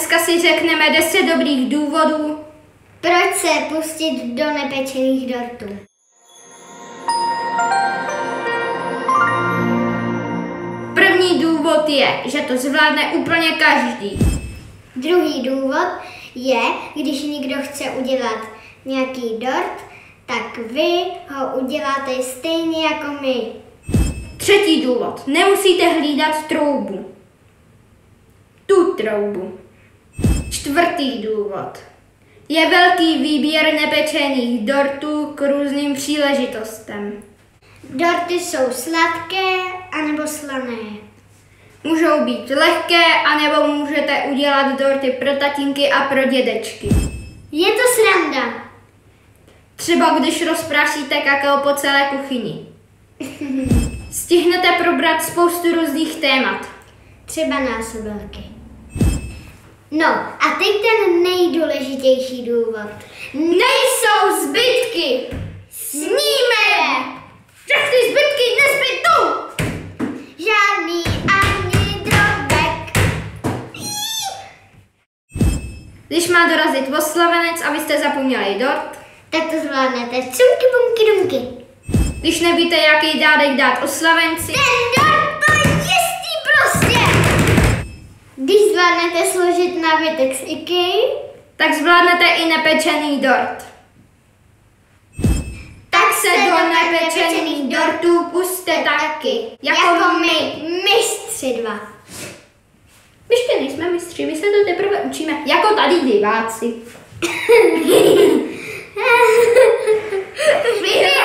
dneska si řekneme 10 dobrých důvodů, proč se pustit do nepečených dortů. První důvod je, že to zvládne úplně každý. Druhý důvod je, když někdo chce udělat nějaký dort, tak vy ho uděláte stejně jako my. Třetí důvod. Nemusíte hlídat troubu. Tu troubu. Čtvrtý důvod. Je velký výběr nepečených dortů k různým příležitostem. Dorty jsou sladké anebo slané. Můžou být lehké, anebo můžete udělat dorty pro tatínky a pro dědečky. Je to sranda. Třeba když rozprášíte kakao po celé kuchyni. Stihnete probrat spoustu různých témat. Třeba násobilky. No a teď ten nejdůležitější důvod. Nejsou zbytky! Sníme je! Všechny zbytky nezbytou! Žádný ani drobek. Když má dorazit oslavenec a vy jste zapomněli dort, Tak to zvládnete. Cumky, bumky, dumky. když nevíte, jaký dárek dát oslavenci, Ten dort to je jistý prostě. Když zvládnete složit nábytek z IKEA, tak zvládnete i nepečený dort. Tak se do nepečených dortů pusťte taky. jako my, mistři dva. My ještě nejsme mistři, my se to teprve učíme, jako tady diváci. Vyhrál